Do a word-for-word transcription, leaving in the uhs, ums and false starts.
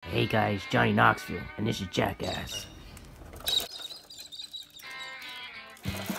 Hey guys, Johnny Knoxville, and this is Jackass.